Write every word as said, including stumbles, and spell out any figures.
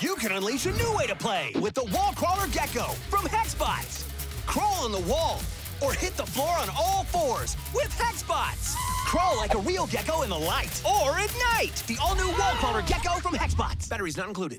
You can unleash a new way to play with the Wall Crawler Gecko from HexBots. Crawl on the wall or hit the floor on all fours with HexBots. Crawl like a real gecko in the light or at night. The all-new Wall Crawler Gecko from HexBots. Batteries not included.